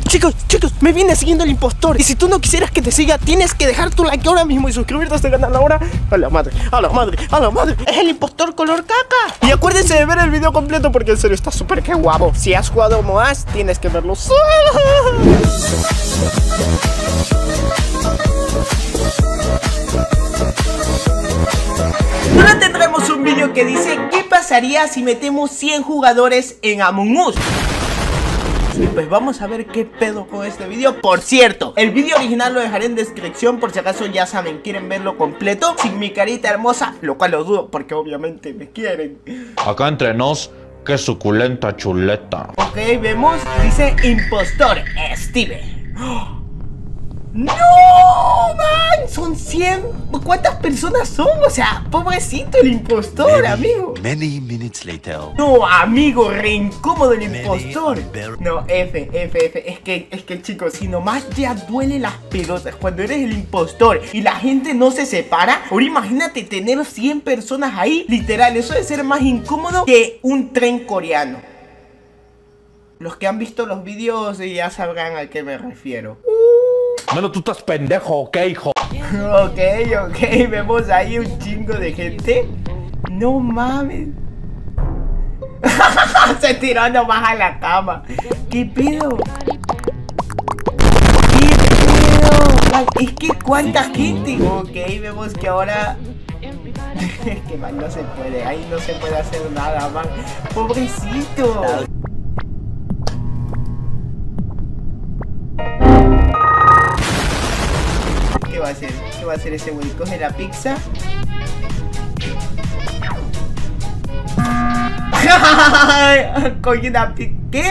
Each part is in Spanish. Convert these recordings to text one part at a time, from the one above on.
Chicos, me viene siguiendo el impostor. Y si tú no quisieras que te siga, tienes que dejar tu like ahora mismo y suscribirte a este canal ahora. A la madre. Es el impostor color caca. Y acuérdense de ver el video completo porque en serio está súper que guapo. Si has jugado Among Us, tienes que verlo. Ahora tendremos un vídeo que dice ¿qué pasaría si metemos 100 jugadores en Among Us? Y pues vamos a ver qué pedo con este vídeo. Por cierto, el vídeo original lo dejaré en descripción por si acaso ya saben, quieren verlo completo sin mi carita hermosa, lo cual lo dudo porque obviamente me quieren. Acá entre nos, qué suculenta chuleta. Ok, vemos, dice impostor Steven. ¡No, man! Son 100. ¿Cuántas personas son? O sea, pobrecito el impostor, amigo. Many minutes later. No, amigo, re incómodo el impostor. No, F. Es que chicos, si nomás ya duele las pelotas cuando eres el impostor y la gente no se separa. Ahora imagínate tener 100 personas ahí. Literal, eso debe ser más incómodo que un tren coreano. Los que han visto los vídeos ya sabrán a qué me refiero. Bueno, tú estás pendejo, ¿ok, hijo? Ok, vemos ahí un chingo de gente. No mames. Se tiró nomás a la cama. ¿Qué pedo? Es que cuánta gente. Ok, vemos que ahora... Es que man, no se puede. Ahí no se puede hacer nada, man. Pobrecito. ¿Qué va a hacer? ¿Qué va a hacer ese güey? Coge la pizza. Coge una pizza. ¿Qué?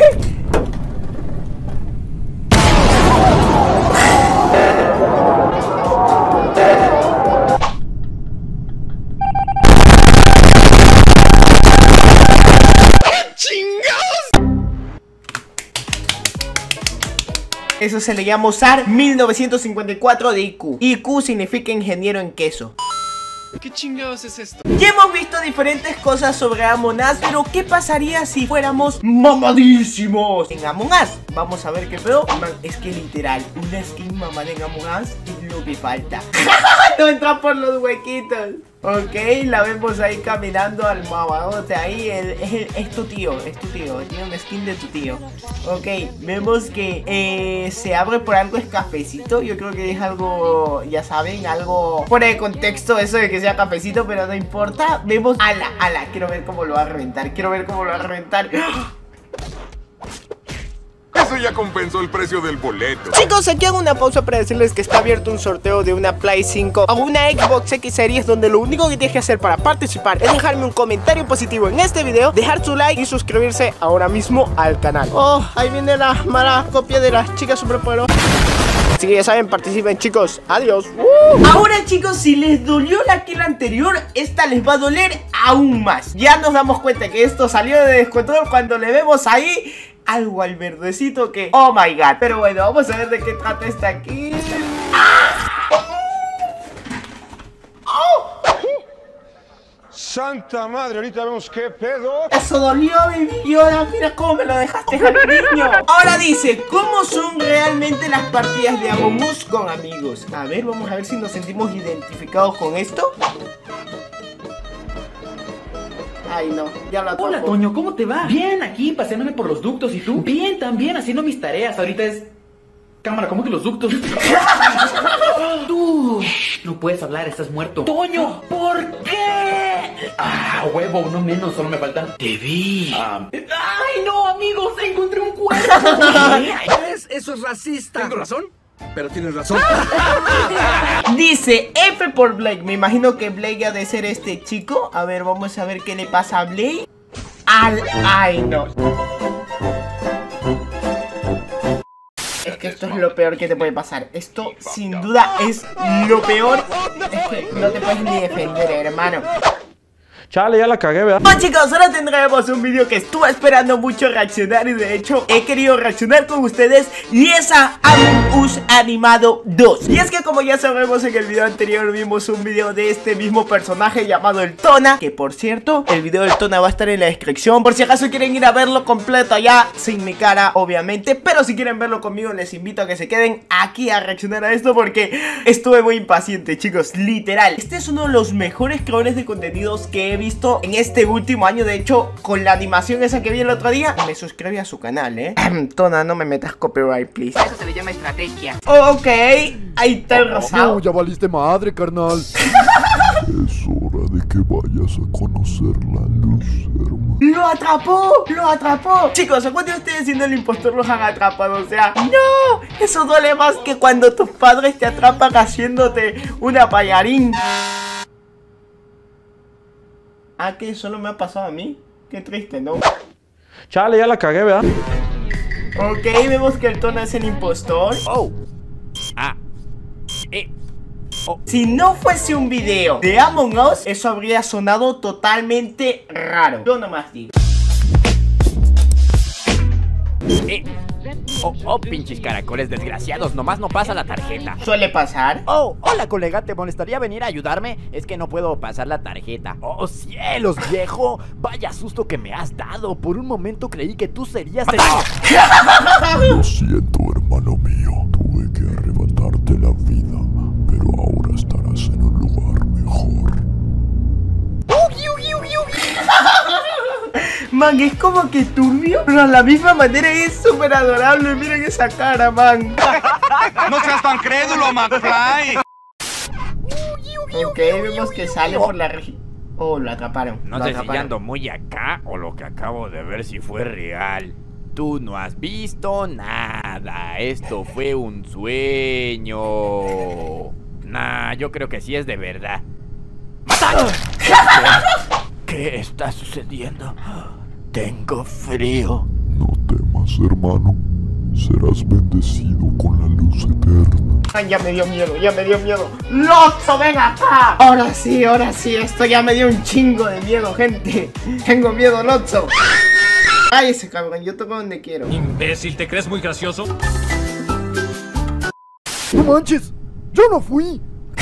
Eso se le llama usar 1954 de IQ. IQ significa ingeniero en queso. ¿Qué chingados es esto? Ya hemos visto diferentes cosas sobre Among Us, pero ¿qué pasaría si fuéramos mamadísimos en Among Us? Vamos a ver qué pedo. Man, es que literal, una skin mamada en Among Us es lo que falta. No entra por los huequitos. Ok, la vemos ahí caminando al mamadote. Ahí es tu tío, tiene una skin de tu tío. Ok, vemos que se abre por algo, es cafecito. Yo creo que es algo, ya saben, algo fuera de contexto eso de que sea cafecito, pero no importa. Vemos, ala, quiero ver cómo lo va a reventar. Eso ya compensó el precio del boleto. Chicos, aquí hago una pausa para decirles que está abierto un sorteo de una Play 5 o una Xbox X Series, donde lo único que tienes que hacer para participar es dejarme un comentario positivo en este video, dejar su like y suscribirse ahora mismo al canal. Oh, ahí viene la mala copia de las chicas superpoderosas. Así que ya saben, participen, chicos. Adiós. Ahora, chicos, si les dolió la kill anterior, esta les va a doler aún más. Ya nos damos cuenta que esto salió de descontrol cuando le vemos ahí algo al verdecito que... Oh my god. Pero bueno, vamos a ver de qué trata esta kill. Santa madre, ahorita vemos qué pedo. Eso dolió, baby. Y ahora mira cómo me lo dejaste al niño. Ahora dice, ¿cómo son realmente las partidas de Among Us con amigos? A ver, vamos a ver si nos sentimos identificados con esto. Ay, no, ya la toco. Hola, Toño, ¿cómo te va? Bien, aquí paseándome por los ductos. ¿Y tú? Bien, también, haciendo mis tareas. Ahorita es... Cámara, ¿cómo que los ductos? Tú... No puedes hablar, estás muerto. Toño, ¿por qué? Huevo, uno menos, solo me falta... Te vi. Ay, no, amigos, encontré un cuerpo. ¿Ves? Eso es racista. ¿Tengo razón? Pero tienes razón. Dice F por Blake. Me imagino que Blake ha de ser este chico. A ver, vamos a ver qué le pasa a Blake. Ay, no. Es que esto es lo peor que te puede pasar. Esto sin duda es lo peor. Es que no te puedes ni defender, hermano. Chale, ya la cagué, ¿verdad? Bueno chicos, ahora tendremos un vídeo que estuve esperando mucho reaccionar. Y de hecho he querido reaccionar con ustedes. Y es a Among Us Animado 2. Y es que como ya sabemos, en el video anterior vimos un video de este mismo personaje llamado el Tona. Que por cierto, el video del Tona va a estar en la descripción, por si acaso quieren ir a verlo completo allá, sin mi cara obviamente. Pero si quieren verlo conmigo, les invito a que se queden aquí a reaccionar a esto, porque estuve muy impaciente, chicos, literal. Este es uno de los mejores creadores de contenidos que he visto en este último año. De hecho, con la animación esa que vi el otro día, me suscribí a su canal, Tona, no me metas copyright, please. Eso se le llama estrategia. Ok, ahí está el rosado. No, ya valiste madre, carnal. Es hora de que vayas a conocer la luz, hermano. ¡Lo atrapó! ¡Lo atrapó! Chicos, ¿a cuántos de ustedes siendo el impostor los han atrapado? O sea, ¡no! Eso duele más que cuando tus padres te atrapan haciéndote una payarín. Ah, que solo me ha pasado a mí. Qué triste, ¿no? Chale, ya la cagué, ¿verdad? Ok, vemos que el Tona es el impostor. Si no fuese un video de Among Us, eso habría sonado totalmente raro. Yo nomás digo. Pinches caracoles desgraciados, nomás no pasa la tarjeta. Suele pasar. Hola colega, ¿te molestaría venir a ayudarme? Es que no puedo pasar la tarjeta. Cielos, viejo, vaya susto que me has dado. Por un momento creí que tú serías el... Lo siento, hermano mío. Tuve que arrebatarte la vida, pero ahora estarás en un lugar mejor. Man, es como que turbio, pero a la misma manera es súper adorable. Miren esa cara, man. No seas tan crédulo, McFly. Ok, vemos que sale por la región. Oh, lo atraparon. No sé si ya ando muy acá o lo que acabo de ver si fue real. Tú no has visto nada. Esto fue un sueño. Nah, yo creo que sí es de verdad. ¡Mátalo! ¿Qué está sucediendo? Tengo frío. No temas, hermano. Serás bendecido con la luz eterna. Ay, ya me dio miedo, ya me dio miedo. ¡Lotso, ven acá! Ahora sí, esto ya me dio un chingo de miedo, gente. Tengo miedo, Lotso. Ay, ese cabrón, yo toco donde quiero. Imbécil, ¿te crees muy gracioso? ¡No manches! ¡Yo no fui!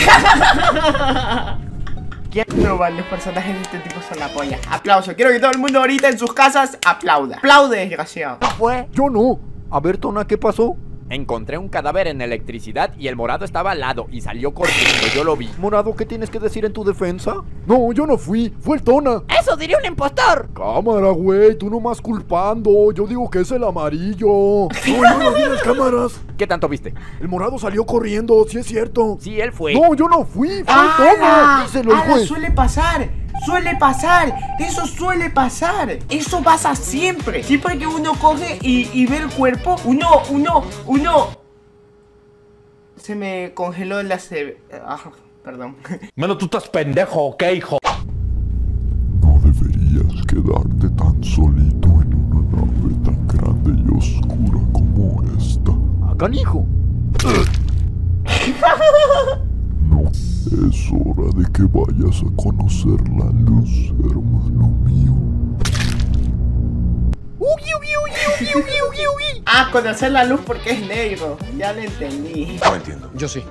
No, vale, los personajes de este tipo son la polla. Aplauso, quiero que todo el mundo ahorita en sus casas aplauda. Aplaude, desgraciado. ¿Fue? Yo no. A ver, Tona, ¿qué pasó? Encontré un cadáver en electricidad y el morado estaba al lado y salió corriendo, yo lo vi. Morado, ¿qué tienes que decir en tu defensa? No, yo no fui, fue el Tona. ¡Eso diría un impostor! Cámara, güey, tú nomás culpando. Yo digo que es el amarillo. No, yo no vi las cámaras. ¿Qué tanto viste? El morado salió corriendo, sí es cierto. Sí, él fue. No, yo no fui, fue el Tona. Díselo el juez. Suele pasar. Suele pasar, eso suele pasar. Eso pasa siempre. Siempre que uno coge y ve el cuerpo, uno se me congeló la perdón. Menos tú estás pendejo, ¿ok, hijo? No deberías quedarte tan solito en una nave tan grande y oscura como esta. ¡Canijo! No, es hora de que vayas a conocer la luz, hermano mío. Ah, conocer la luz porque es negro. Ya lo entendí. No entiendo. Yo sí.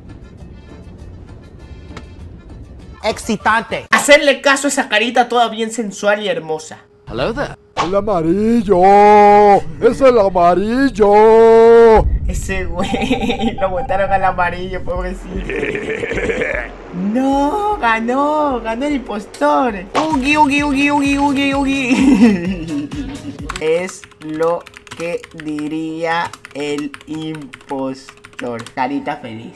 Excitante. Hacerle caso a esa carita toda bien sensual y hermosa. Hello there. ¡El amarillo! ¡Es el amarillo! Ese güey lo botaron al amarillo, pobrecito. No, ganó el impostor. Ugi. Es lo que diría el impostor. Carita feliz.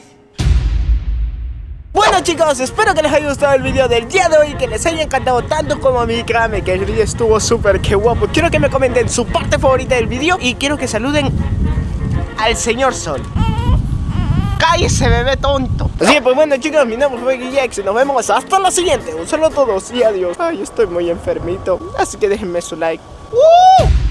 Bueno chicos, espero que les haya gustado el video del día de hoy, que les haya encantado tanto como a mí. Créanme que el video estuvo súper que guapo. Quiero que me comenten su parte favorita del video y quiero que saluden al señor Sol. ¡Cállese, bebé tonto! Así que pues bueno chicos, mi nombre fue Guillex y nos vemos hasta la siguiente. Un saludo a todos y adiós. Ay, estoy muy enfermito, así que déjenme su like.